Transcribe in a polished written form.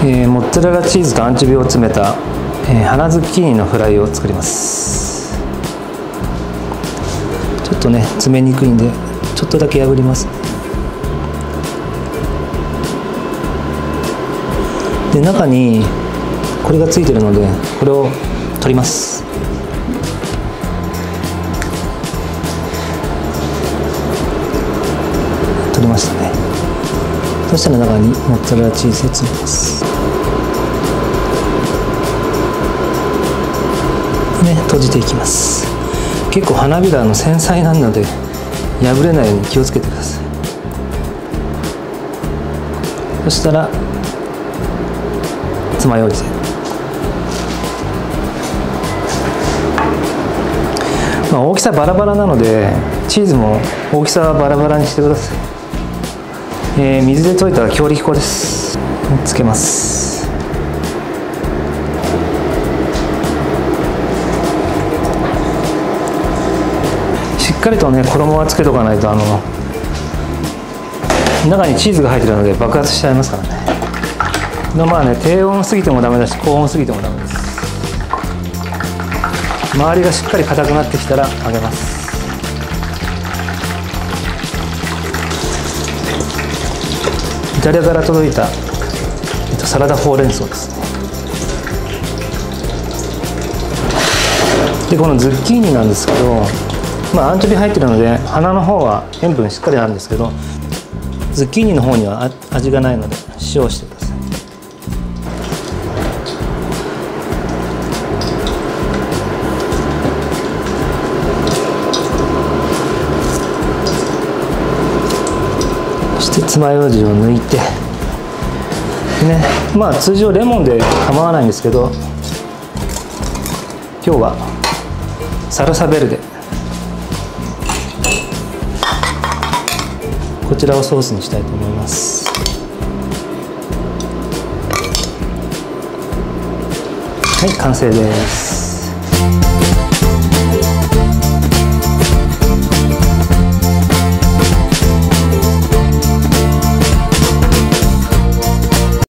モッツァレラチーズとアンチョビを詰めた、花ズッキーニのフライを作ります。ちょっとね詰めにくいんでちょっとだけ破ります。で中にこれがついてるのでこれを取ります。取りましたね。そしたら中にモッツァレラチーズを詰めます。ね、閉じていきます。結構花びらの繊細なので破れないように気をつけてください。そしたら爪楊枝で、大きさバラバラなのでチーズも大きさはバラバラにしてください。水で溶いた強力粉です。つけます。しっかりとね衣はつけとかないと中にチーズが入ってるので爆発しちゃいますからね。まあね、低温すぎてもダメだし高温すぎてもダメです。周りがしっかり硬くなってきたら揚げます。イタリアから届いた、サラダほうれん草ですね。でこのズッキーニなんですけど、アンチョビ入ってるので花の方は塩分しっかりあるんですけど、ズッキーニの方には味がないので塩をしてください。そして爪楊枝を抜いて、ね、通常レモンで構わないんですけど、今日はサルサベルデ、こちらをソースにしたいと思います。はい、完成です。